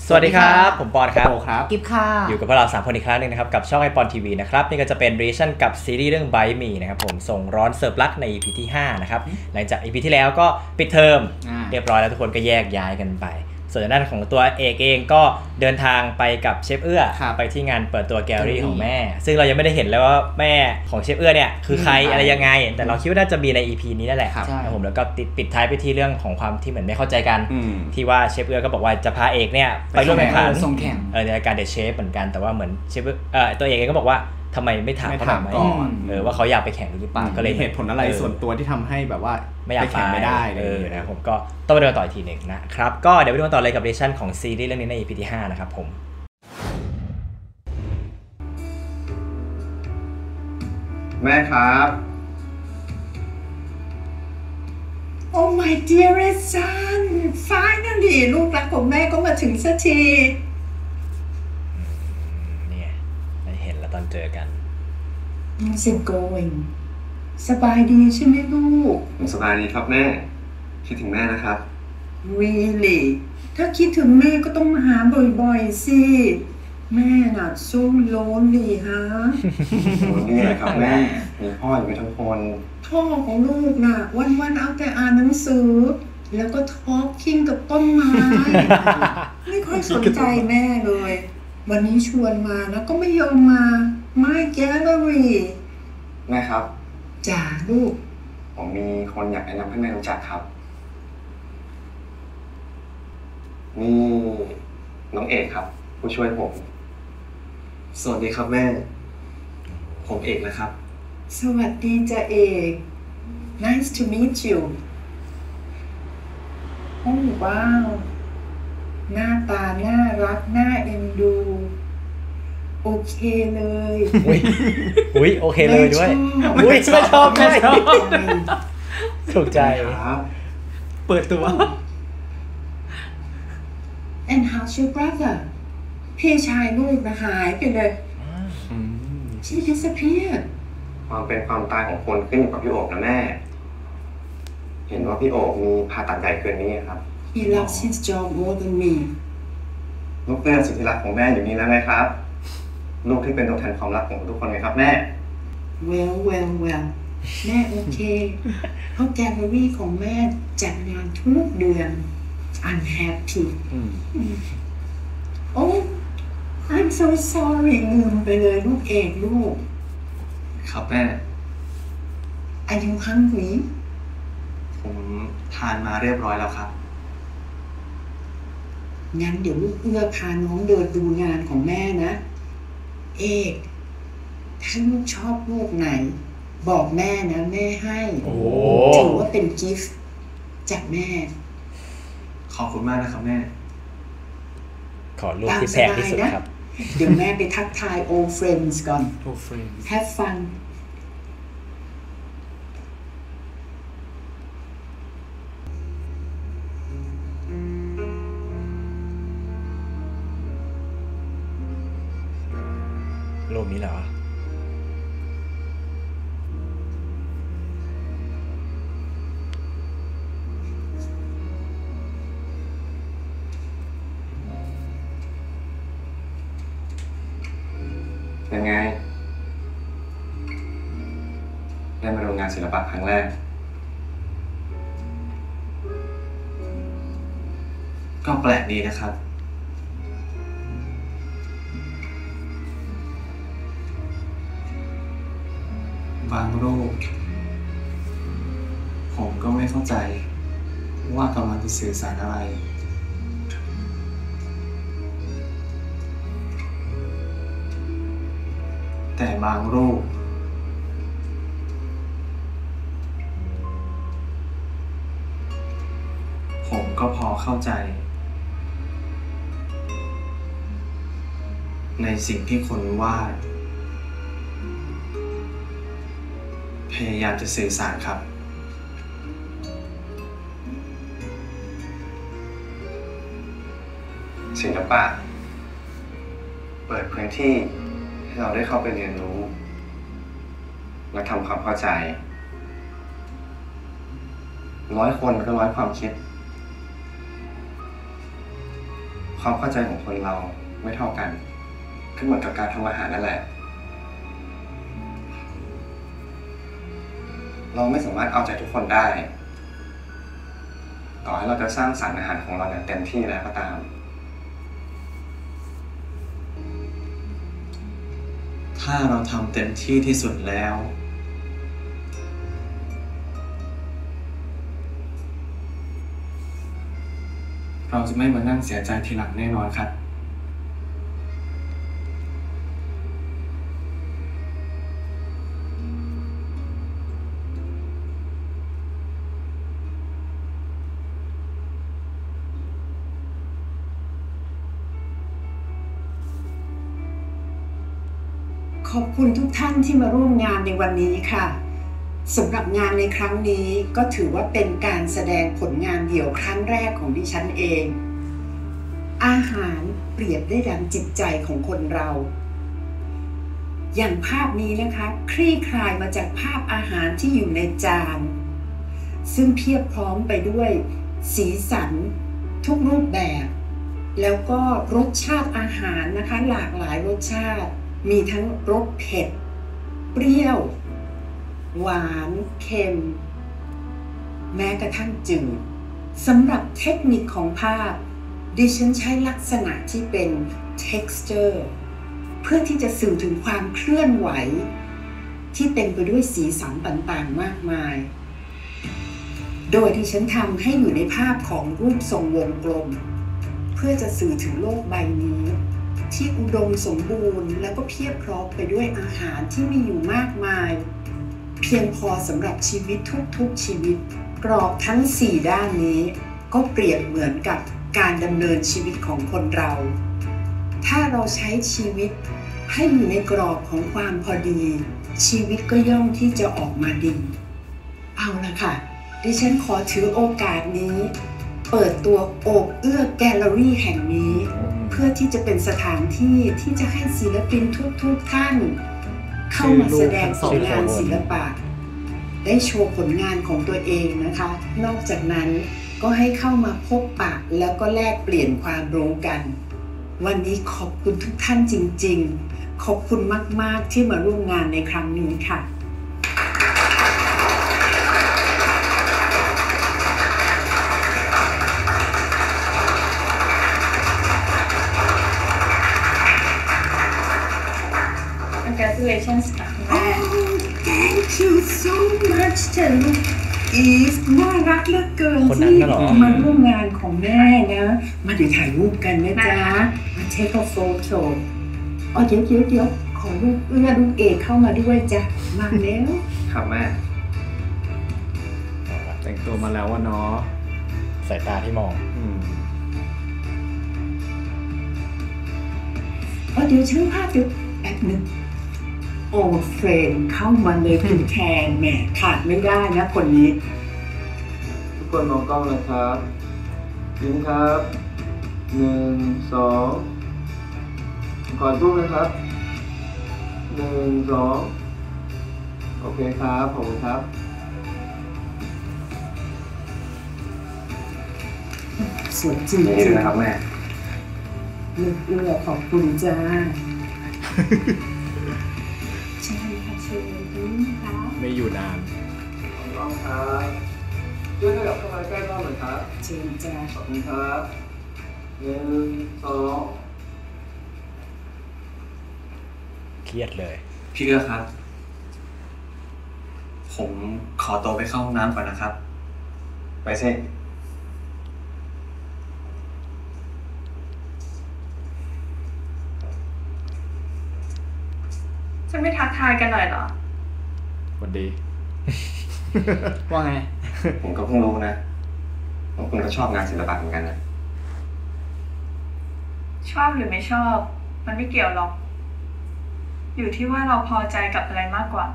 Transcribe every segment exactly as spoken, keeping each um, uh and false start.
สวัสดีครับผมปอนครับโอครับกิฟค่ะอยู่กับพวกเราสามคนอีกครั้งนึงนะครับกับช่องไอปอนทีวีนะครับนี่ก็จะเป็นรีชั่นกับซีรีส์เรื่อง Bite Me นะครับผมส่งร้อนเสิร์ฟรักใน อี พี ที่ห้านะครับหลังจาก อี พี ที่แล้วก็ปิดเทอมเรียบร้อยแล้วทุกคนก็แยกย้ายกันไปส่วนด้านของตัวเอกเองก็เดินทางไปกับเชฟเอื้อไปที่งานเปิดตัวแกลเลอรี่ของแม่ซึ่งเรายังไม่ได้เห็นเลยว่าแม่ของเชฟเอื้อเนี่ยคือใครอะไรยังไงแต่เราคิดว่าน่าจะมีใน อี พี นี้นั่นแหละครับผมแล้วก็ปิดท้ายไปที่เรื่องของความที่เหมือนไม่เข้าใจกันที่ว่าเชฟเอื้อก็บอกว่าจะพาเอกเนี่ยไปร่วมแข่งขันในรายการเดอะเชฟเหมือนกันแต่ว่าเหมือนเชฟเอ่อตัวเอกเองก็บอกว่าทำไมไม่ถามเขาก่อนเออว่าเขาอยากไปแข่งหรือเปล่าก็เลยเหตุผลอะไรส่วนตัวที่ทำให้แบบว่าไม่อยากแข่งไม่ได้เออนะผมก็ต้องไปดูต่ออีกทีหนึ่งนะครับก็เดี๋ยวไปดูต่อเลยกับเรชั่นของซีรีส์เรื่องนี้ใน อี พี ที่ห้านะครับผมแม่ครับ Oh my dearest son finally ลูกรักของแม่ก็มาถึงสักทีเนี่ยได้เห็นแล้วตอนเจอกัน How's it going สบายดีใช่ไหมลูกผมสบายดีครับแม่คิดถึงแม่นะครับ Really ถ้าคิดถึงแม่ก็ต้องมาหาบ่อยๆสิแม่น่ะ so lonely ฮะ lonely เลยครับแม่มีพ่ออยู่กันทั้งคนพ่อของลูกน่ะวันๆเอาแต่อ่านหนังสือแล้วก็ทอล์กคิงกับต้นไม้ ไม่ค่อยสนใจแม่เลยวันนี้ชวนมาแล้วก็ไม่ยอมมา My Gallery แม่ครับจ๋าลูกผมมีคนอยากแนะนำให้แม่รู้จักครับนี่น้องเอกครับผู้ช่วยผมสวัสดีครับแม่ผมเอกนะครับสวัสดีจ้าเอก Nice to meet you โอ้ว้าวหน้าตาน่ารักน่าเอ็นดูโอเคเลยอุ้ยอุ้ยโอเคเลยด้วยอุ้ยไม่ชอบไม่ชอบถูกใจครับเปิดตัว And how's your brother พี่ชายลูกนะหายไปเลย She disappeared ความเป็นความตายของคนขึ้นอยู่กับพี่โอบนะแม่เห็นว่าพี่โอบมีผ่าตัดใหญ่เกินนี้ครับ He loves his job more than me ลูกเพื่อนสุดที่รักของแม่อยู่นี่แล้วไหมครับลูกที่เป็นตัวแทนความรักของทุกคนไงครับแม่ Well well well แม่โอเคเพราะแกลเลอรี่ของแม่จัดงานทุกเดือน I'm happy Oh I'm so sorry ลืมไปเลยลูกเอกลูกครับแม่ Are you hungry ผมทานมาเรียบร้อยแล้วครับงั้นเดี๋ยวลูกเอื้อพาน้องเดินดูงานของแม่นะเอกถ้าลูกชอบลูกไหนบอกแม่นะแม่ให้ถือว่าเป็นกิฟต์จากแม่ขอบคุณมากนะครับแม่ขอลูกที่แพงที่สุดครับเดี๋ยวแม่ไปทักทาย old friends ก่อน old friends have fun รูปนี้เหรอเป็นไงได้มาดูงานศิลปะครั้งแรกก็แปลกดีนะครับบางรูปผมก็ไม่เข้าใจว่ากำลังจะสื่อสารอะไรแต่บางรูปผมก็พอเข้าใจในสิ่งที่คนวาดพยายามจะสื่อสารครับศิลปะเปิดพื้นที่ให้เราได้เข้าไปเรียนรู้ และทำความเข้าใจร้อยคนก็ร้อยความคิดคความเข้าใจของคนเราไม่เท่ากันก็เหมือนกับการทำอาหารนั่นแหละเราไม่สามารถเอาใจทุกคนได้ต่อให้เราจะสร้างสรรค์อาหารของเราอย่างเต็มที่แล้วก็ตามถ้าเราทำเต็มที่ที่สุดแล้วเราจะไม่มานั่งเสียใจทีหลังแน่นอนครับขอบคุณทุกท่านที่มาร่วมงานในวันนี้ค่ะสำหรับงานในครั้งนี้ก็ถือว่าเป็นการแสดงผลงานเดี่ยวครั้งแรกของดิฉันเองอาหารเปรียบได้ดังจิตใจของคนเราอย่างภาพนี้นะคะคลี่คลายมาจากภาพอาหารที่อยู่ในจานซึ่งเพียบพร้อมไปด้วยสีสันทุกรูปแบบแล้วก็รสชาติอาหารนะคะหลากหลายรสชาติมีทั้งรสเผ็ดเปรี้ยวหวานเค็มแม้กระทั่งจืดสำหรับเทคนิคของภาพดิฉันใช้ลักษณะที่เป็น texture เพื่อที่จะสื่อถึงความเคลื่อนไหวที่เต็มไปด้วยสีสันต่างๆมากมายโดยที่ฉันทำให้อยู่ในภาพของรูปทรงวงกลมเพื่อจะสื่อถึงโลกใบนี้ที่อุดมสมบูรณ์แล้วก็เพียบพร้อมไปด้วยอาหารที่มีอยู่มากมายเพียงพอสำหรับชีวิตทุกๆชีวิตกรอบทั้งสี่ด้านนี้ก็เปรียบเหมือนกับการดำเนินชีวิตของคนเราถ้าเราใช้ชีวิตให้อยู่ในกรอบของความพอดีชีวิตก็ย่อมที่จะออกมาดีเอาละค่ะดิฉันขอถือโอกาสนี้เปิดตัวโอบเอื้อแกลเลอรี่แห่งนี้เพื่อที่จะเป็นสถานที่ที่จะให้ศิลปินทุกๆท่านเข้ามาแสดงผลงานศิลปะได้โชว์ผลงานของตัวเองนะคะนอกจากนั้นก็ให้เข้ามาพบปะแล้วก็แลกเปลี่ยนความรู้กันวันนี้ขอบคุณทุกท่านจริงๆขอบคุณมากๆที่มาร่วมงานในครั้งนี้ค่ะ Congratulations ค่ะแม่ Thank you so much จ้ะลูกอีฟน่ารักเหลือเกินคนนั้นที่น่ะเหรอมาร่วมงานของแม่นะมาเดี๋ยวถ่ายรูปกันนะจ๊ะมา take a photo อ๋อเดี๋ยวเดี๋ยวเดี๋ยวขอลูกเอื้อลูกเอกเข้ามาด้วยจ้ะมาแล้วครับแม่แต่งตัวมาแล้ววะเนาะสายตาที่มองอืมอ๋อเดี๋ยวช่างภาพเดี๋ยวแป๊บนึงโอ้เฟรนเข้ามาเลยคุณแทนแหมขาดไม่ได้นะคนนี้ทุกคนมองกล้องนะครับยิ้มครับหนึ่งสองขอรูปนะครับหนึ่งสองโอเคครับขอบคุณครับสวยจริงนี่ด้วยนะครับแม่ลูกเอื้อขอบคุณจ้าใช่ค่ะเชิญนะคะไม่อยู่นานขอบคุณครับช่วยขยับเข้ามาใกล้บ้างหน่อยครับเชิญจ้าขอบคุณครับหนึ่งสองเครียดเลยพี่เอื้อครับ ผมขอตัวไปเข้าห้องน้ำก่อนนะครับไปสิฉันไม่ทักทายกันหน่อยเหรอสวัสดี ว่าไงผมก็เพิ่งรู้นะว่าคุณก็ชอบงานศิลปะเหมือนกันนะชอบหรือไม่ชอบ มันไม่เกี่ยวหรอก อยู่ที่ว่าเราพอใจกับอะไรมากกว่า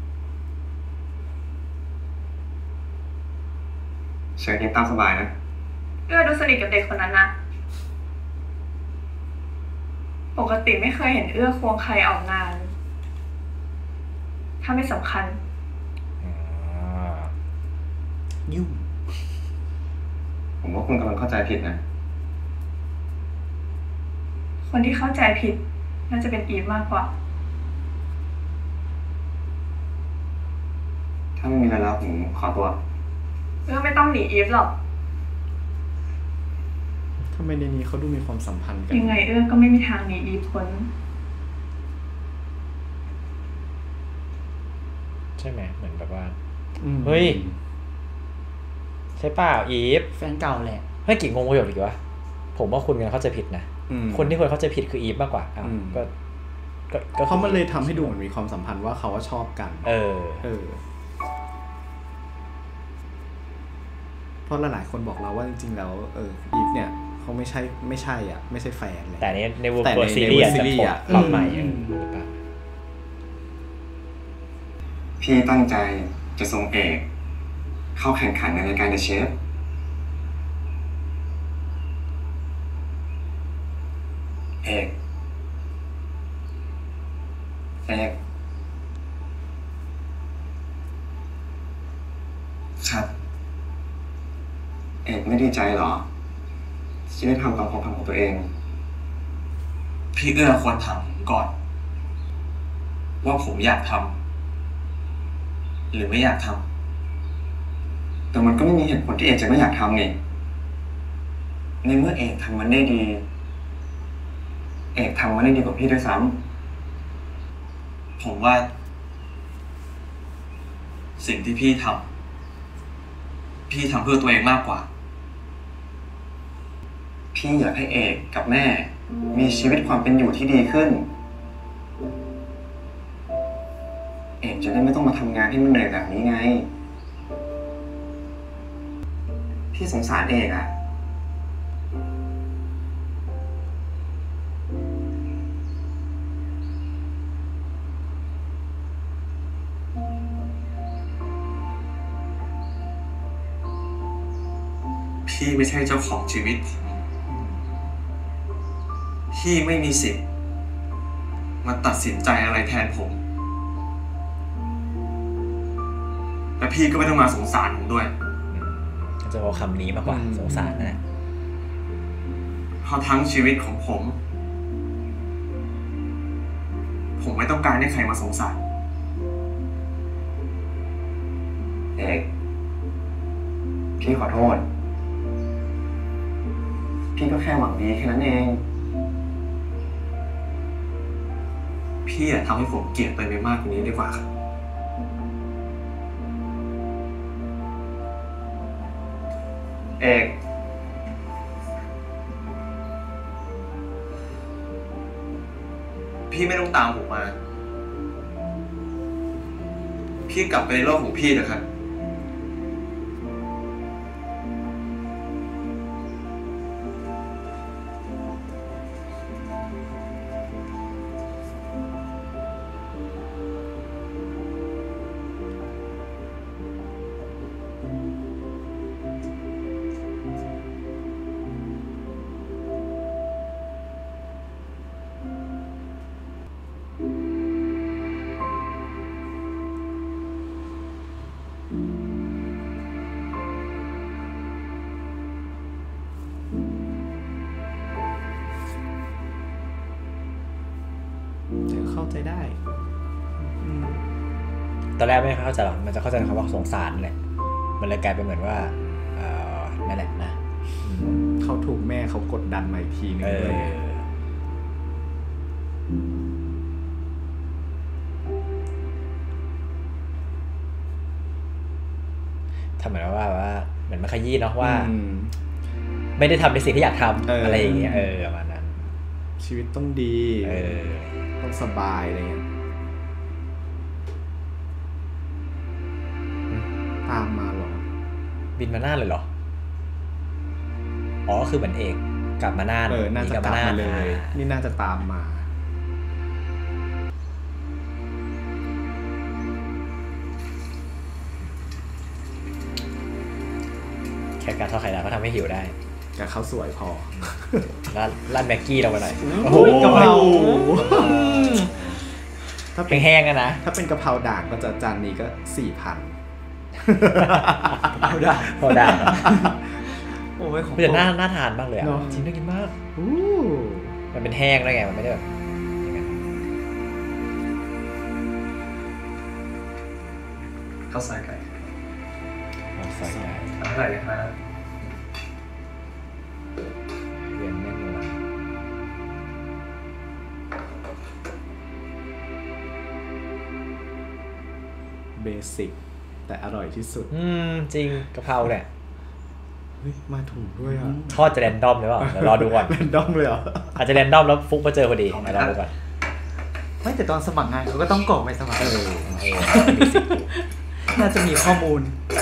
เชิญกินตามสบายนะเอื้อดูสนิทกับเด็กคนนั้นนะ ปกติไม่เคยเห็นเอื้อควงใครออกงาน ถ้าไม่สำคัญยุ่งผมว่าคุณกำลังเข้าใจผิดนะคนที่เข้าใจผิดน่าจะเป็นอีฟมากกว่าถ้าไม่มีอะไรแล้วผมขอตัวเออไม่ต้องหนีอีฟหรอกทำไมในนี้เขาดูมีความสัมพันธ์กันยังไงเอื้อก็ไม่มีทางหนีอีฟพ้นใช่ไหมเหมือนแบบว่าเฮ้ยใช่เปล่าอีฟแฟนเก่าแหละเฮ้ยกี่งงประโยคอีกวะผมว่าคุณกันเข้าใจผิดนะคนที่ควรเข้าใจผิดคืออีฟมากกว่าอ้าวก็ก็เขามันเลยทำให้ดูเหมือนมีความสัมพันธ์ว่าเขาว่าชอบกันเออเออเพราะหลายๆคนบอกเราว่าจริงๆแล้วเอออีฟเนี่ยเขาไม่ใช่ไม่ใช่อ่ะไม่ใช่แฟนเลยแต่ในในวงการซีรีส์จะถอดความใหม่พี่ตั้งใจจะส่งเอกเข้าแข่งขันในรายการ The Chef เอกเอกครับเอกไม่ดีใจหรอที่ได้ทำตามความฝันของตัวเองพี่เอื้อควรถามผมก่อนว่าผมอยากทำหรือไม่อยากทำแต่มันก็ไม่มีเหตุผลที่เอกจะไม่อยากทำนี่ในเมื่อเอกทำมันได้ดีเอกทำมันได้ดีกว่าพี่ด้วยซ้ำผมว่าสิ่งที่พี่ทำพี่ทำเพื่อตัวเองมากกว่าพี่อยากให้เอกกับแม่มีชีวิตความเป็นอยู่ที่ดีขึ้นเอกจะได้ไม่ต้องมาทำงานที่มันเหนื่อยแบบนี้ไงพี่สงสารเอกอะพี่ไม่ใช่เจ้าของชีวิตผมพี่ไม่มีสิทธิ์มาตัดสินใจอะไรแทนผมและพี่ก็ไม่ต้องมาสงสารผมด้วยจะเอาคำนี้มากกว่าสงสารนะเพราะทั้งชีวิตของผมผมไม่ต้องการให้ใครมาสงสารเอกพี่ขอโทษพี่ก็แค่หวังดีแค่นั้นเองพี่อย่าทำให้ผมเกลียดไปไม่มากกว่านี้ดีกว่าครับเอกพี่ไม่ต้องตามผมมาพี่กลับไปในโลกของพี่เถอะครับเข้าใจได้ตอนแรกไม่เข้าใจหรอกมันจะเข้าใจคำว่าสงสารแหละมันเลยกลายเป็นเหมือนว่าเออนั่นแหละนะเขาถูกแม่เขากดดันมาอีกทีนึงเลยทำเหมือนว่าว่าเหมือนมาขยี้เนาะว่าไม่ได้ทำในสิ่งที่อยากทำอะไรอย่างเงี้ยเออประมาณนั้นชีวิตต้องดีเออต้องสบายอะไรเงี้ยตามมาหรอบินมาน่านเลยเหรออ๋อคือเหมือนเอกกลับมาน่านเออน่าจะกลับมาเลยนี่น่าจะตามมาแค่การทอดไข่ดาวก็ทำให้หิวได้กับข้าวสวยพอแล้วลั่นแม็กกี้เราไปหน่อยโอ้ยกะเพราถ้าเป็นแห้งๆนะถ้าเป็นกะเพราด่างก็จะจานนี้ก็สี่พันกะเพราด่างกะเพราด่างโอ้ยของจะน่าน่าทานมากเลยอ่ะจริงน่ากินมากอู้มันเป็นแห้งได้ไงมันไม่ได้แบบข้าวซอยไก่ข้าวซอยไก่อร่อยเลยครับเรียนแม่นวลเบสิกแต่อร่อยที่สุดอืมจริงกะเพราเนี่ยเฮ้ยมาถูกด้วยอ่ะทอดจะแรนดอมหรือเปล่าเดี๋ยวรอดูก่อนแรนดอมเลยเหรออาจจะแรนดอมแล้วฟุกมาเจอพอดีเดี๋ยวรอดูก่อนไม่แต่ตอนสมัครงานเขาก็ต้องกรอกใบสมัครเออเออมีสิทธิ์อยู่น่าจะมีข้อมูล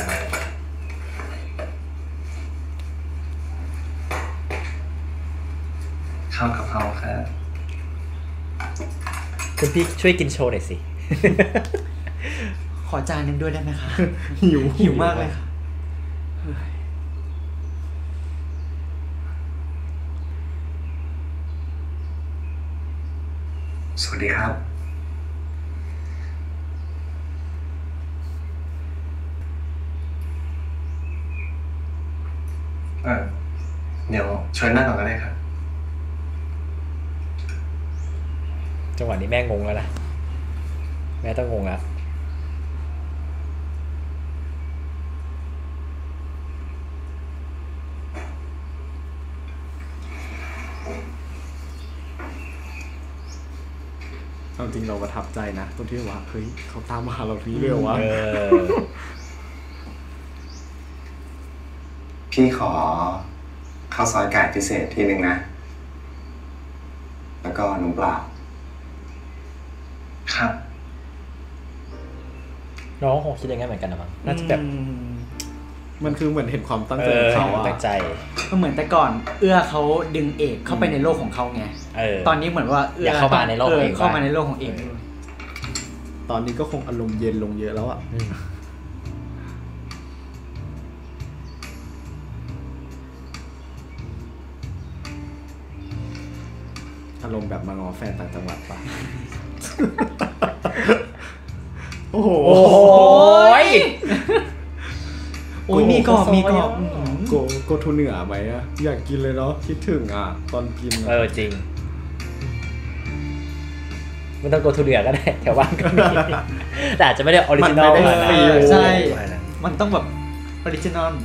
ข้าวกะเพราครับคุณพี่ช่วยกินโชว์หน่อยสิขอจานหนึ่งด้วยได้ไหมคะหิวหิวมากเลยค่ะสวัสดีครับเออเดี๋ยวชวนนั่งก่อนก็ได้ครับจังหวะนี้แม่งงแล้วนะแม่ต้องงงแล้วเอาจริงเราประทับใจนะตรงที่ว่าเฮ้ยเขาตามมาหาเราทีเดียววะเออพี่ขอข้าวซอยไก่พิเศษทีหนึ่งนะ แล้วก็นมเปล่าครับน้องคงคิดอย่างนั้นเหมือนกันนะมั้งน่าจะแบบมันคือเหมือนเห็นความตั้งเอใจขอองเขาอะตั้งใจก็เหมือนแต่ก่อนเอื้อเขาดึงเอกเข้าไปในโลกของเขาไงเออตอนนี้เหมือนว่าเอื้อยากเข้ามาในโลกของเอกเข้ามาในโลกของเอกเออตอนนี้ก็คงอารมณ์เย็นลงเยอะแล้วอะอืมอารมณ์แบบมางอแฟนต่างจังหวัดปะ โอ้โหโอ้ยโอ้ยมีกรอบมีกรอบโกโกทูเหนือไหมอะอยากกินเลยเนาะคิดถึงอะตอนกินอะเออจริงไม่ต้องโกทูเดือก็ได้แถวบ้านก็มีแต่อาจจะไม่ได้ออริจินอลมันไม่ได้ฟีลใช่ มันต้องแบบออริจินอล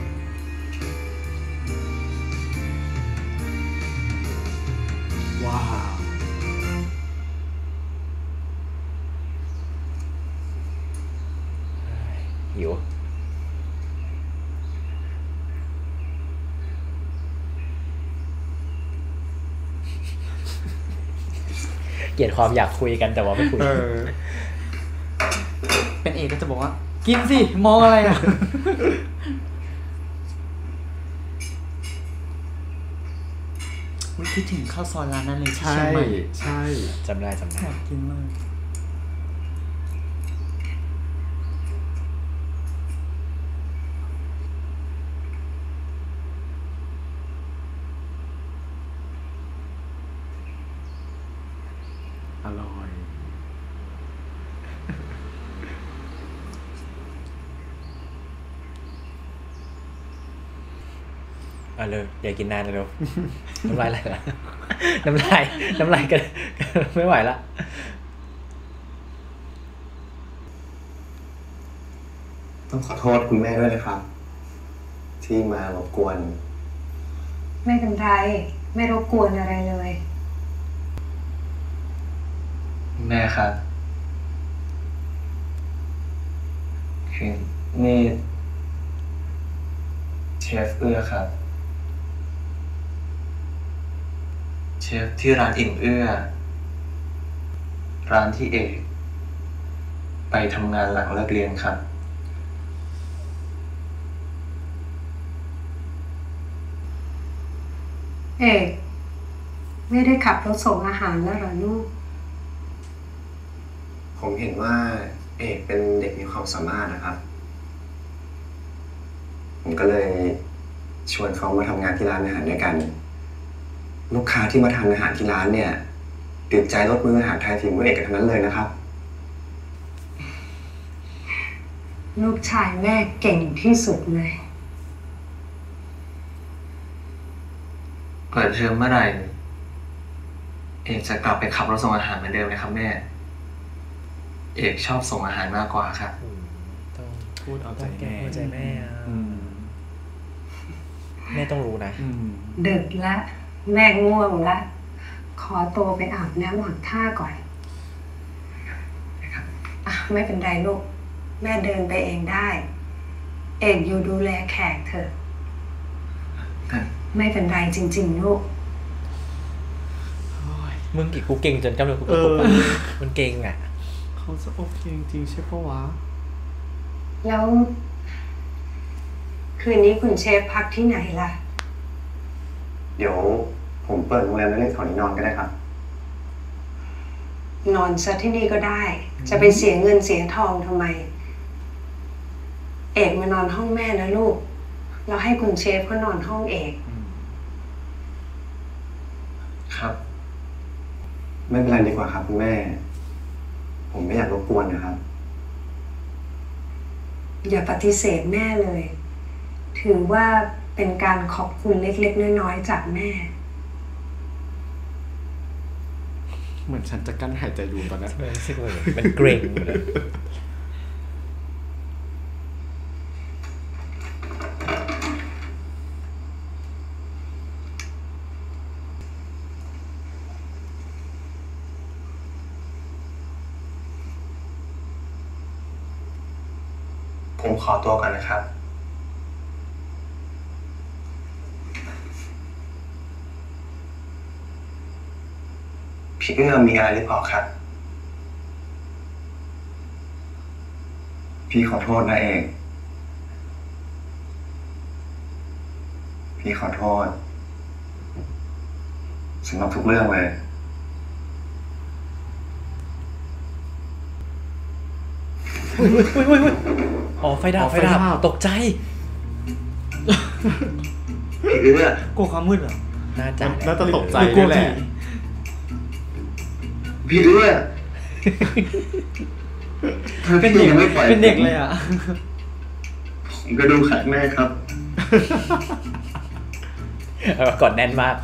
ว้าวหิวเกลียดความอยากคุยกันแต่ว่าไม่คุยเออเป็นเอกก็จะบอกว่า กินสิ มองอะไรอ่ะ อุ๊ยคิดถึงข้าวซอยร้านนั้นเลยที่ใช่เชียงใหม่ใช่จำได้จำได้อยากกินมากอร่อยอ่ะเลยอย่ากินนานเร็ว น้ำลายไหลละน้ำลายน้ำลายกันไม่ไหวละต้องขอโทษคุณแม่ด้วยนะครับ ที่มารบกวนไม่เป็นไร ไม่รบกวนอะไรเลยแม่ครับคือนี่เชฟเอื้อครับ เชฟที่ร้านอิ่มเอื้อ ร้านที่เอกไปทำงานหลังเลิกเรียนครับเอกไม่ได้ขับรถส่งอาหารแล้วเหรอลูกผมเห็นว่าเอกเป็นเด็กมีความสามารถนะครับ ผมก็เลยชวนเขามาทำงานที่ร้านอาหารด้วยกัน ลูกค้าที่มาทานอาหารที่ร้านเนี่ยติดใจรสมืออาหารไทยฝีมือเอกกันทั้งนั้นเลยนะครับลูกชายแม่เก่งที่สุดเลยเปิดเทอมเมื่อไหร่เอกจะกลับไปขับรถส่งอาหารเหมือนเดิมนะครับแม่เอกชอบส่งอาหารมากกว่าครับต้องพูดเอาใจแก้แม่ใจแม่อะอืมแม่ต้องรู้นะอืมดึกละ แม่ง่วงละ ขอตัวไปอาบน้ำอาบท่าก่อนอ่ะไม่เป็นไรลูก แม่เดินไปเองได้ เอกอยู่ดูแลแขกเถอะ ไม่เป็นไรจริงๆลูกมึงกี่กูเก่งจนกำลังกูเออมันเก่งอ่ะเขาจะโอเคจริงๆใช่ปะวะแล้ว คืนนี้คุณเชฟพักที่ไหนล่ะเดี๋ยวผมเปิดโรงแรมเล็กๆแถวนี้นอนก็ได้ครับนอนซะที่นี่ก็ได้ จะไปเสียเงินเสียทองทำไม เอกมานอนห้องแม่นะลูก เราให้คุณเชฟเขานอนห้องเอกครับ ไม่เป็นไรดีกว่าครับคุณแม่ ผมไม่อยากรบกวนนะครับอย่าปฏิเสธแม่เลย ถือว่าเป็นการขอบคุณเล็กๆน้อยๆจากแม่เหมือนฉันจะกั้นหายใจดูตอนนั้นรู้สึกว่ามันเกรงหมดเลยผมขอตัวก่อนนะครับ พี่เอื้อมมีอะไรหรือเปล่าครับ พี่ขอโทษนะเอก พี่ขอโทษสำหรับทุกเรื่องเลยอุ้ยอุ้ยอุ้ยอุ้ยอ๋อไฟดับอ๋อไฟไฟดัดับบ ตกใจพี่เอื้อกลัวความมืดเหรอน่าจะน่าจะตกใจกลัด้ววยแหผีละพี่เอื้อเป็นเด็กเป็นเด็กเลยอ่ะผมก็ดูขัดแม่ครับเออกดแน่นมาก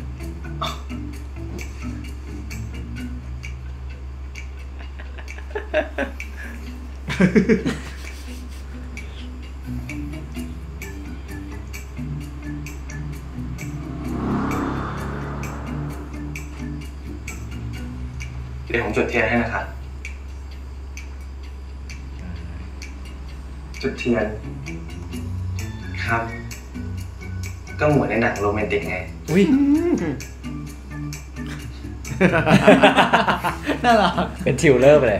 เดี๋ยวผมจุดเทียนให้นะครับ จุดเทียน ครับ ก็เหมือนในหนังโรแมนติกไงอุ้ยน่ารักเป็นทิวเลอร์ไปเลย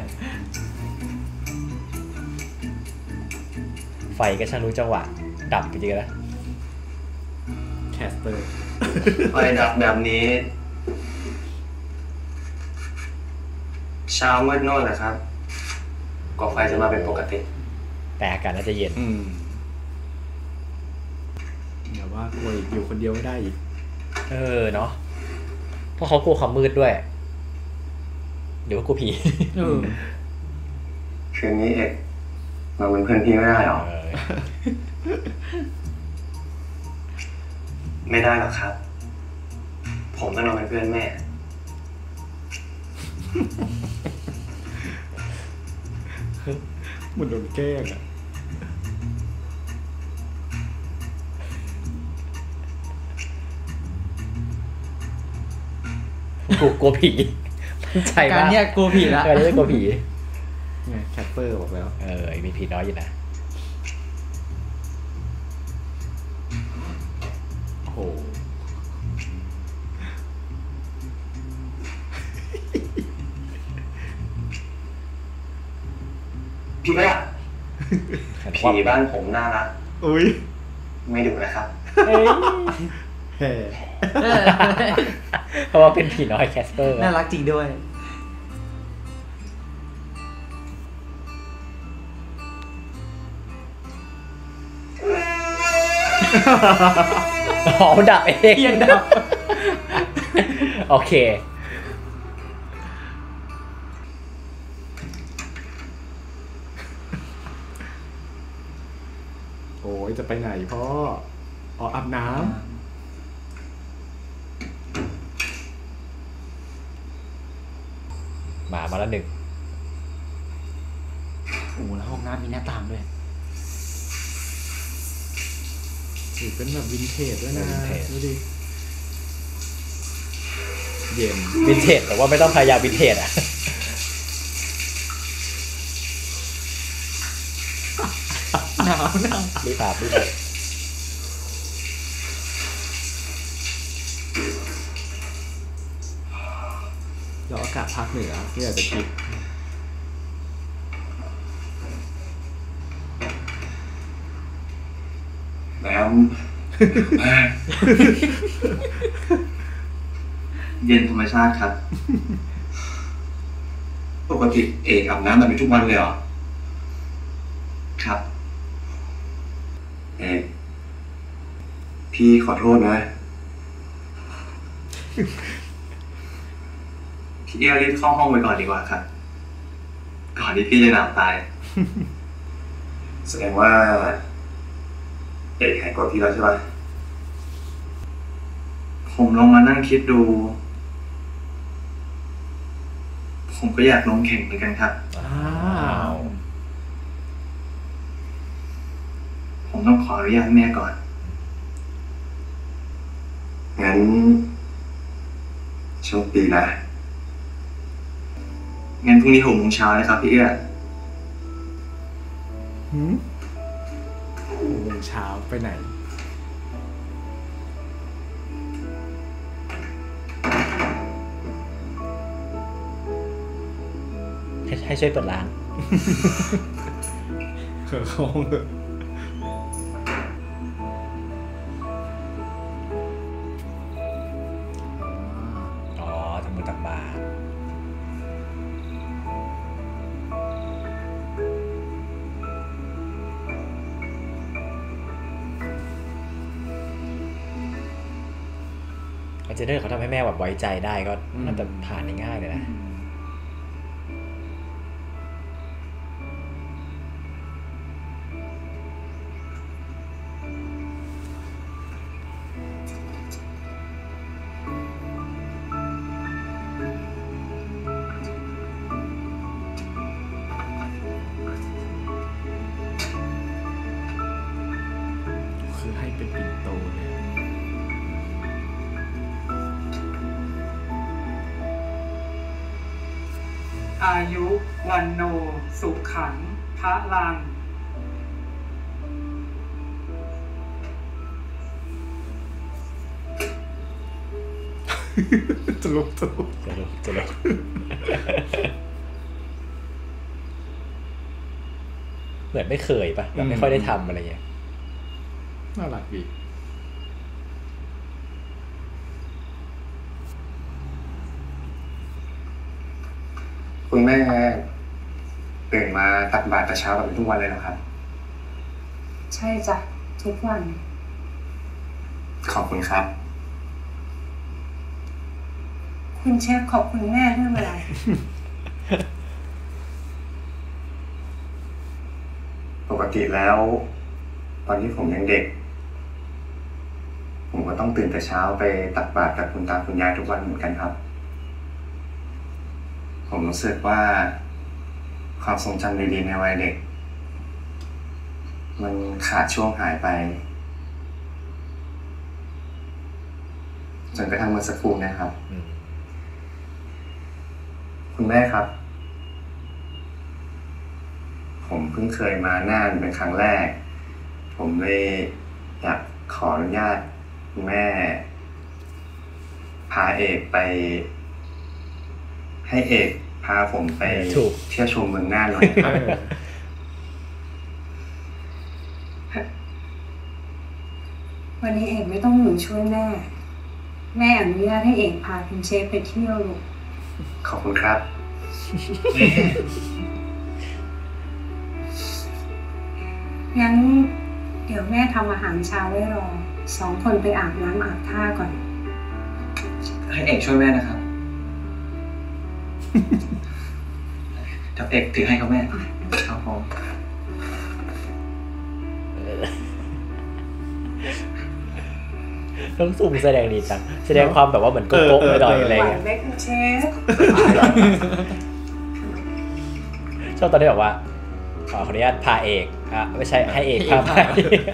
ไฟก็ช่างรู้จังหวะ ดับจริงๆนะแคสเปอร์ไฟดับแบบนี้ เช้ามืดโน่นแหละครับกว่าไฟจะมาเป็นปกติแต่อากาศน่าจะเย็นอืมเดี๋ยวว่ากลัวอีกอยู่คนเดียวไม่ได้อีกเออเนาะเพราะเขากลัวความมืดด้วย หรือว่ากลัวผีเออคืนนี้เอกมาเป็นเพื่อนพี่ไม่ได้หรอเออไม่ได้หรอกครับ ผมต้องนอนเป็นเพื่อนแม่เหมือนโดนแกล้งอะกลัวกลัวผีมั่นใจการมากเนี้ยกลัวผีละการนี้กลัวผีไงแคสเปอร์บอกแล้วเออมีผีน้อยอยู่นะโอ้โหพี่ก็ผีบ้านผมน่ารักอุ้ยไม่ดุนะครับแห่เพราะว่าเป็นผีน้อยแคสเปอร์น่ารักจริงด้วยอ๋อดับเองเทียนดับโอเคโอ้ยจะไปไหนพ่ออ๋ออาบน้ำมามาแล้วหนึ่งโอ้แล้วห้องน้ำมีหน้าต่างด้วยถือเป็นแบบวินเทจด้วยนะดูดิเย็นวินเทจแต่ว่าไม่ต้องพยายามวินเทจอ่ะหนาวหนาวรีบอาบรีบอาบเราอากาศภาคเหนือที่อาจจะคิดแหมเย็นธรรมชาติครับปกติเอกอาบน้ำแบบนี้ทุกวันเลยเหรอครับเอกพี่ขอโทษนะพี่เอี้ยรีบเข้าห้องไปก่อนดีกว่าครับก่อนที่พี่จะหนาวตายแสดงว่าเอกหายกดพี่แล้วใช่ไหมผมลองมานั่งคิดดูผมก็อยากลงแข่งเหมือนกันครับอ้าวผมต้องขออนุญาตแม่ก่อนงั้นโชคดีนะงั้นพรุ่งนี้หกโมงเช้านะครับพี่เอื้อหืมหกโมงเช้าไปไหนให้ช่วยเปิดร้านเออเขาอ๋อทำมือตักบาตรอาจจะเดอร์เขาทำให้แม่แบบไว้ใจได้ก็น่าจะผ่านง่ายเลยนะคือให้เป็นปิ่นโตเลยอายุวันโนสุขังพระลังตลกตลกตลกตลกเหมือนไม่เคยปะแบบไม่ค่อยได้ทำอะไรเงี้ยน่ารักดีคุณแม่ตื่นมาตักบาตรแต่เช้าแบบนี้ทุกวันเลยเหรอครับใช่จ้ะทุกวันขอบคุณครับคุณเชฟขอบคุณแม่เรื่องอะไรปกติแล้วตอนที่ผมยังเด็กผมก็ต้องตื่นแต่เช้าไปตักบาตรกับคุณตาคุณยายทุกวันเหมือนกันครับผมรู้สึกว่าความทรงจำดีๆในวัยเด็กมันขาดช่วงหายไปจนกระทั่งเมื่อสักครู่นะครับคุณแม่ครับผมเพิ่งเคยมาน่านเป็นครั้งแรกผมเลยอยากขออนุญาตคุณแม่พาเอกไปให้เอกพาผมไปเที่ยวชมเมืองน่านหน่อยครับวันนี้เอกไม่ต้องหนูช่วยแม่แม่อนุญาตให้เอกพาคุณเชฟไปเที่ยวลูกขอบคุณครับงั้นเดี๋ยวแม่ทำอาหารเช้าไว้รอสองคนไปอาบน้ำอาบท่าก่อนให้เอกช่วยแม่นะครับเดี๋ยวเอกถือให้ครับแม่ครับผมต้องสุ่มแสดงดีจังแสดงความแบบว่าเหมือนโก๊ะๆหน่อยอะไรเงี้ยได้คุณเชฟชอบตอนที่บอกว่าขออนุญาตพาเอกอ่ะไม่ใช่ให้เอกพาไป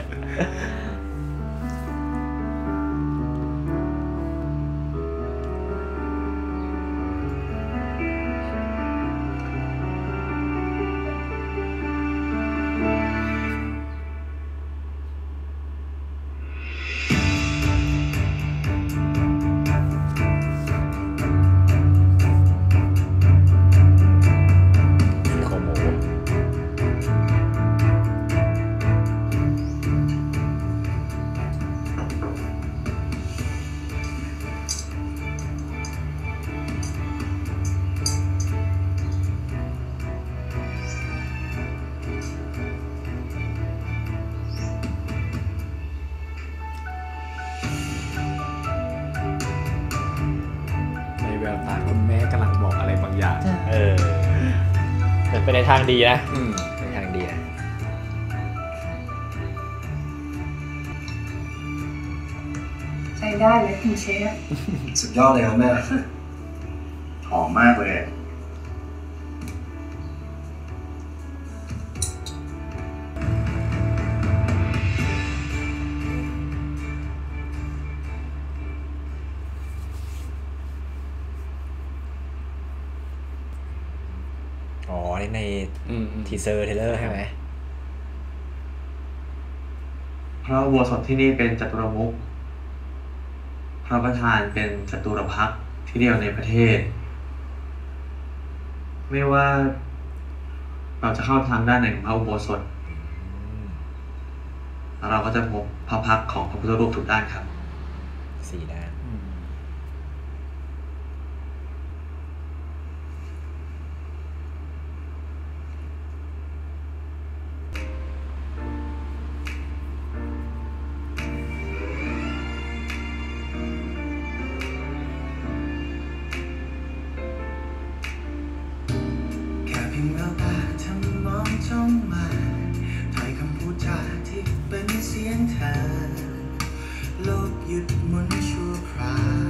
เออแต่เป็นในทางดีนะอืมในทางดีนะใช้ได้เลยคุณเชฟสุดยอดเลยครับแม่หอมมากเลยอ๋อนี่ในทีเซอร์เทเลอร์ใช่ไหมพระอุโบสถที่นี่เป็นจัตุรมุขพระประธานเป็นจตุรพักษ์ที่เดียวในประเทศไม่ว่าเราจะเข้าทางด้านไหนของพระอุโบสถเราก็จะพบพระพักตร์ของพระพุทธรูปทุกด้านครับสี่ด้านโลกหยุดหมุนชั่วคราว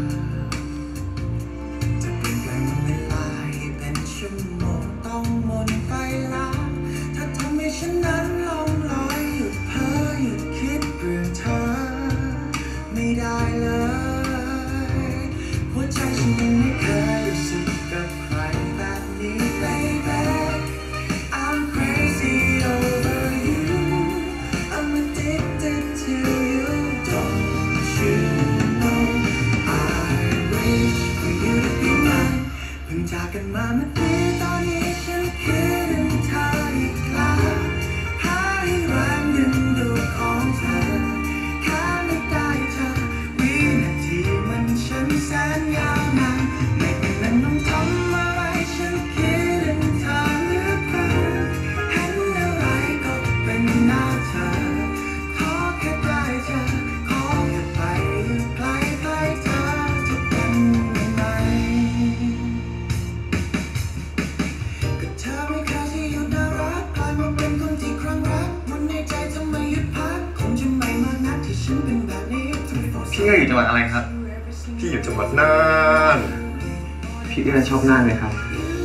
จะเปลี่ยนแปลงเวลาให้เป็นชั่วโมงต้องหมุนไปแล้วถ้าทำให้ฉันนั้นลองลอยหยุดเพ้อหยุดคิดเรื่องเธอไม่ได้เลยหัวใจฉันยังไม่เคยรู้สึกกับใครแบบนี้ baby I'm crazy over you I'm addicted to you don't you know I wish for you to be mine เพิ่งจากกันมาเมื่อปีตอนนี้ฉันคิดถึงเธออีกแล้วหาให้แรงดึงดูดของเธอแค่ไม่ได้เธอวินาทีมันฉันแสนยาวนานไม่เป็นนั้นต้องทำอะไรฉันคิดถึงเธอเหลือเกินเห็นอะไรก็เป็นหน้าเธอขอแค่ได้เธอขอแค่ไปอยู่ใกล้ใกล้เธอจะเป็นยังไงก็เธอไม่เคยที่หยุดน่ารักกลายมาเป็นคนที่ครั้งรักวนในใจทำไมหยุดพักคงจะไม่มานัดที่ฉันเป็นแบบนี้พี่เอื้ออยู่จังหวัดอะไรครับพี่อยู่จังหวัดน่านพี่เอื้อชอบน่านไหมครับ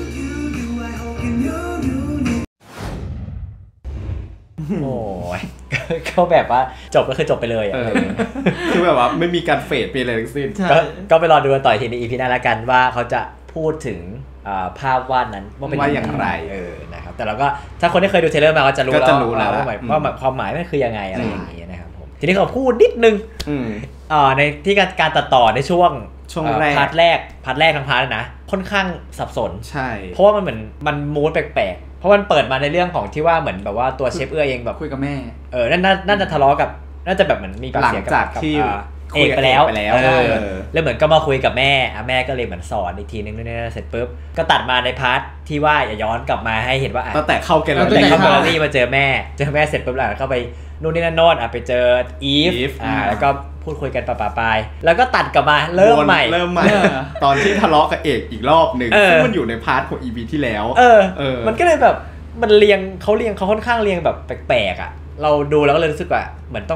โอ้ยก็แบบว่าจบก็คือจบไปเลยอ่ะคือแบบว่าไม่มีการเฟดไปเลยทั้งสิ้นก็ไปรอดูกันต่อทีใน อี พี หน้าละกันว่าเขาจะพูดถึงภาพวาดนั้นว่าเป็นอย่างไรเออนะครับแต่เราก็ถ้าคนที่เคยดูเทรลเลอร์มาก็จะรู้แล้วว่าว่าความหมายมันคือยังไงอะไรอย่างนี้นะครับผมทีนี้เขาพูดนิดนึงอ่าในที่การการตัดต่อในช่วงช่วงแรกพาร์ทแรกพาร์ทแรกทั้งพาร์ทนะค่อนข้างสับสนใช่เพราะว่ามันเหมือนมันมูดแปลกๆเพราะมันเปิดมาในเรื่องของที่ว่าเหมือนแบบว่าตัวเชฟเอื้อเองแบบคุยกับแม่เออนั่นน่าจะทะเลาะกับน่าจะแบบเหมือนมีปากเสียงกับที่เอกไปแล้วแล้วเหมือนก็มาคุยกับแม่แม่ก็เลยเหมือนสอนอีกทีนึงนี่เสร็จปุ๊บก็ตัดมาในพาร์ทที่ว่าอย่าย้อนกลับมาให้เห็นว่าตั้งแต่เข้าแกลเลอรี่เข้าแกลเลอรี่มาเจอแม่เจอแม่เสร็จปุ๊บแล้วเข้าไปนู่นนี่นั่นโน่นอ่ะไปเจออีฟอ่าแล้วก็พูดคุยกันปะปะปายแล้วก็ตัดกลับมาเริ่มใหม่เริ่มใหม่ตอนที่ทะเลาะกับเอกอีกรอบนึงซึ่งมันอยู่ในพาร์ทของ อี พี ที่แล้วเออมันก็เลยแบบมันเรียงเขาเรียงเขาค่อนข้างเรียงแบบแปลกๆอ่ะเราดูแล้วก็เลยรู้สึกว่าเหมือนต้องแบบ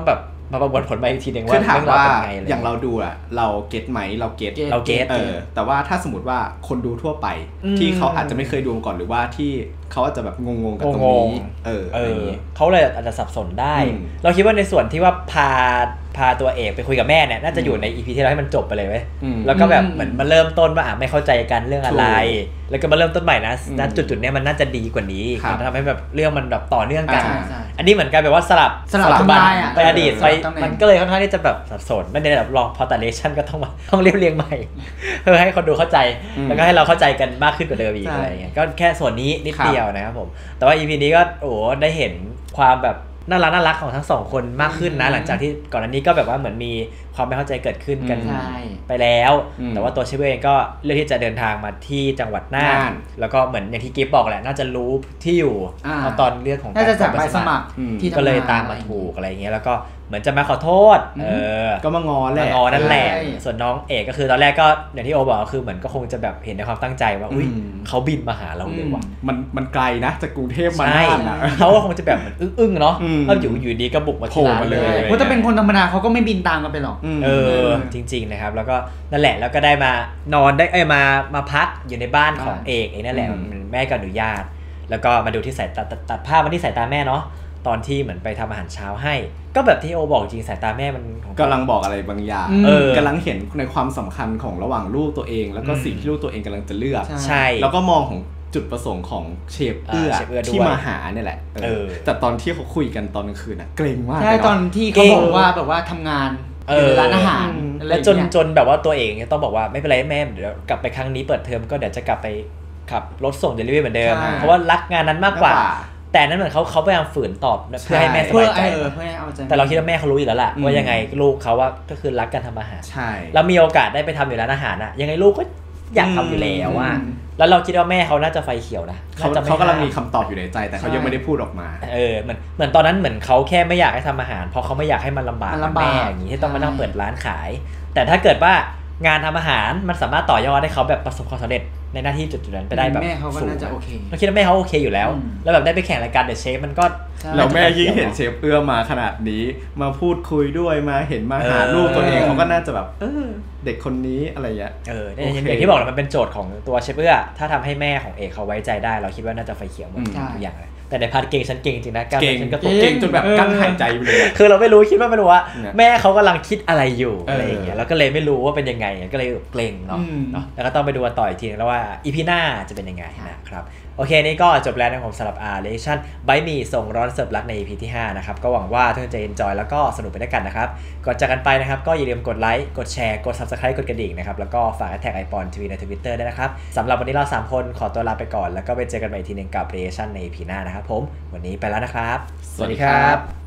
มาประมวลผลมาอีกทีหนึ่งว่าคือถามว่าเรื่องราวเป็นไงเลยอย่างเราดูอะเราเก็ตไหมเราเก็ตเราเก็ตเออแต่ว่าถ้าสมมติว่าคนดูทั่วไปที่เขาอาจจะไม่เคยดูมาก่อนหรือว่าที่เขาอาจจะแบบงงๆกับตรงนี้เออเออะไรออย่างงี้เขาเลยอาจจะสับสนได้อืมเราคิดว่าในส่วนที่ว่าพาพาตัวเอกไปคุยกับแม่เนี่ยน่าจะอยู่ใน อี พี ที่เราให้มันจบไปเลยเว้ยอืมแล้วก็แบบเหมือนมาเริ่มต้นว่าอ่ะไม่เข้าใจกันเรื่องอะไรถูกแล้วก็มาเริ่มต้นใหม่นะอืมณจุดๆเนี้ยมันน่าจะดีกว่านี้ครับมันทำให้แบบเรื่องมันแบบต่อเนื่องกันอ่าใช่อันนี้เหมือนกันแบบว่าสลับสลับปัจจุบันทำลายอะไปอดีตสไปลับตำแหน่งมันก็เลยค่อนข้างที่จะแบบสับสนไม่ได้แบบลองพอตัดเลชั่นก็ต้องมาต้องเรียบเรียงใหม่ เพื่อให้คนดูเข้าใจอืมแล้วก็ให้เราเข้าใจกันมากขึ้นกว่าเดิมอีกใช่อะไรอย่างเงี้ยก็แค่ส่วนนี้นิดครับเดียวนะครับผมแต่ว่า อี พี นี้ก็โอ้โหได้เห็นความแบบน่ารักน่ารักของทั้งสองคนมากขึ้นนะหลังจากที่ก่อนอันนี้ก็แบบว่าเหมือนมีความไม่เข้าใจเกิดขึ้นกันใช่ไปแล้วอืมแต่ว่าตัวเชฟเองก็เลือกที่จะเดินทางมาที่จังหวัดน่าน่าน นแล้วก็เหมือนอย่างที่กิฟบอกแหละน่าจะรู้ที่อยู่อ่าเอาตอนเรื่องของน่าจะจากรใบสมัครอืมที่ทำงนก็เลยตามมาถูกอะไรอย่างเงี้ยแล้วก็เหมือนจะมาขอโทษอืมเออก็มางอแหมาละงอนั่นแหละใช่ส่วนน้องเอกก็คือตอนแรกก็อย่างที่โอบอกก็คือเหมือนก็คงจะแบบเห็นในความตั้งใจว่าอุ้ยอืมเขาบินมาหาเราเลยว่ะมันมันไกลนะจากกรุงเทพมาใช่น่านนะเขาก็คงจะแบบเหมือนอึ้งๆเนาะอืมแล้วอยู่อยู่ดีก็บุกมาที่ร้านโผล่มาเลเลยยเพราะถ้าเป็นคนธรรมดาเขาก็ไม่บินตามกันไปหรอกมเออจริงๆนะครับแล้วก็นั่นแหละแล้วก็ได้มานอนได้เอ้ยมามาพักอยู่ในบ้านของอ่าเอกเองนั่นแหละอืมแม่ก็อนุญาต แล้วก็มาดูที่สายตาตัดตัดภาพมาที่สายตาแม่เนาะตอนที่เหมือนไปทำอาหารเช้าให้ ก็แบบที่โอบอกจริงสายตาแม่มันของกำลังบอกอะไรบางอย่างอืมเออกำลังเห็นในความสำคัญของระหว่างลูกตัวเอง แล้วก็อืมสิ่งที่ลูกตัวเองกำลังจะเลือกใช่แล้วก็มองของจุดประสงค์ของเชฟเอื้ออ่าเชฟเอื้อด้วยที่มาหาเนี่ยแหละเออเออแต่ตอนที่เขาคุยกันตอนกลางคืนน่ะเกรงมากใช่เลยเะตอนที่เขาบอกว่าแบบว่าทำงานเออยู่อในร้านอาหารอืมอะไรแล้วจนอย่างเงี้ยจนแบบว่าตัวเองต้องบอกว่าไม่เป็นไรแม่เดี๋ยวกลับไปครั้งนี้เปิดเทอมก็เดี๋ยวจะกลับไปขับรถส่งเดลิเวอรี่เหมือนเดิมใช่เพราะว่ารักงานนั้นมากกว่ามากกว่าแต่นั้นเหมือนเขาเขาพยายามฝืนตอบเพื่อให้แม่สเพื่อบายใจเออเพื่อให้เอาใจแต่เราคิดว่าแม่เขารู้อยู่แล้วล่ะอืมว่ายังไงลูกเขาว่าก็คือรักการทำอาหารใช่แล้วมีโอกาสได้ไปทำอยู่ร้านอาหารอะยังไงลูกก็อยากทำอยู่แล้วว่าอืมแล้วเราคิดว่าแม่เขาน่าจะไฟเขียวนะเขาน่จะไม่เขากำลังห้มีคำตอบอยู่ในใจ แต่เขาใช่ยังไม่ได้พูดออกมาเออเหมือนเหมือนตอนนั้นเหมือนเขาแค่ไม่อยากให้ทำอาหาร เพราะเขาไม่อยากให้มันลำบากมันลำบากแม่อย่างนี้ที่ต้องมานั่งใช่เปิดร้านขาย แต่ถ้าเกิดว่างานทำอาหารมันสามารถต่อยอดให้เขาแบบประสบความสำเร็จในหน้าที่จุดๆนั้นไปได้แบบแม่เขาก็สูงน่าจะโอเคเราคิดว่าแม่เขาโอเคอยู่แล้วอืมแล้วแบบได้ไปแข่งรายการเดอะเชฟมันก็ใช่แล้วแม่ยิ่งเห็นเชฟเอื้อมาขนาดนี้ มาพูดคุยด้วยมาเห็นมาหาเออลูกตัวเองเขาก็น่าจะแบบเออเด็กคนนี้อะไรอย่างเงี้ยเออโอเคอย่างที่บอกแหละมันเป็นโจทย์ของตัวเชฟเอื้อถ้าทำให้แม่ของเอกเขาไว้ใจได้ เราคิดว่าน่าจะไฟเขียวหมดอืมทุกอย่างเลยแต่ในพาร์ทเก่งฉันเก่งจริงนะการเก่งฉันก็ตเก่กงจนแบบกั้นหายใจไปเลยอะคือเราไม่รู้คิดว่าไม่รู้ว่าเนี่ยแม่เขากำลังคิดอะไรอยู่เออออะไรอย่างเงี้ยแล้วก็เลยไม่รู้ว่าเป็นยังไงก็เลยเกรงเนาะอืมเนาะแล้วก็ต้องไปดูกันต่ออีกทีนึงแล้วว่าอีพีหน้าจะเป็นยังไงนะครับโอเคนี่ก็จบแล้วนะผมสำหรับ R Relation by Me ส่งร้อนเสิร์ฟรักใน อี พี ที่ห้านะครับก็หวังว่าทุกคนจะ enjoy แล้วก็สนุกไปด้วยกันนะครับก่อนจากกันไปนะครับก็อย่าลืมกดไลค์กดแชร์กด Subscribe กดกระดิ่งนะครับแล้วก็ฝากแท็กไอปอนทีวีใน Twitter ด้วยนะครับสำหรับวันนี้เราสามคนขอตัวลาไปก่อนแล้วก็ไปเจอกันใหม่อีกทีนึงกับ Relation ใน อี พี หน้านะครับผมวันนี้ไปแล้วนะครับสวัสดีครับ